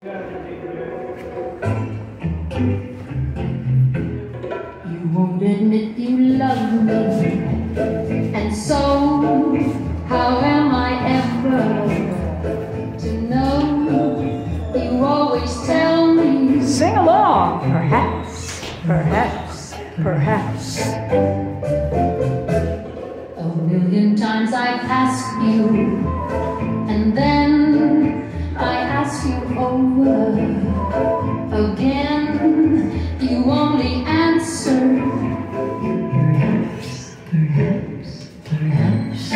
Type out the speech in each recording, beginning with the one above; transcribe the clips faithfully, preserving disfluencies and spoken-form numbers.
You won't admit you love me, and so how am I ever to know? You always tell me. Sing along. Perhaps, perhaps, perhaps. A million times I've asked you, and then I ask you over again. You only answer perhaps, perhaps, perhaps.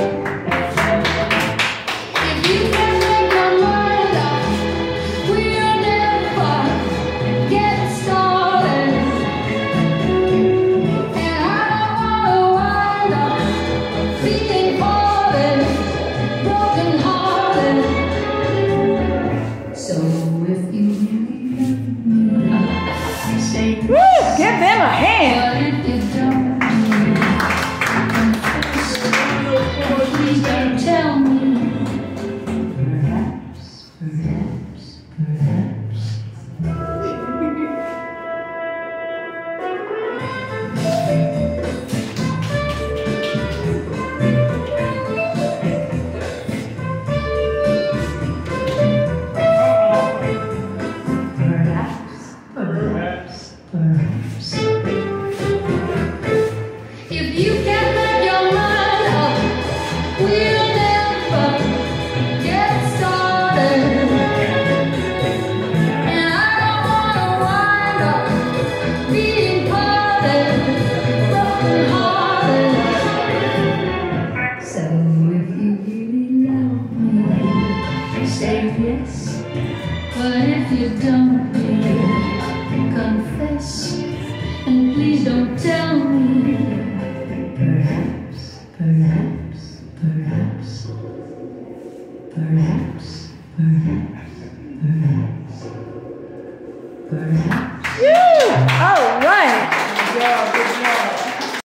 If you can make your mind up, we'll never get started. And I don't wanna wind up feeling hearted, broken hearted. So if you say Woo! Give them a hand. but if you don't, please don't tell me. Perhaps, perhaps, perhaps. Perhaps, perhaps. If you can make your mind up, we'll never get started. And I don't wanna wind up being parted, broken hearted. So if you really love me, say yes. But if you don't, confess, and please don't tell me. Perhaps, perhaps, perhaps, perhaps, perhaps, perhaps, perhaps. You! All right. Good job, good job.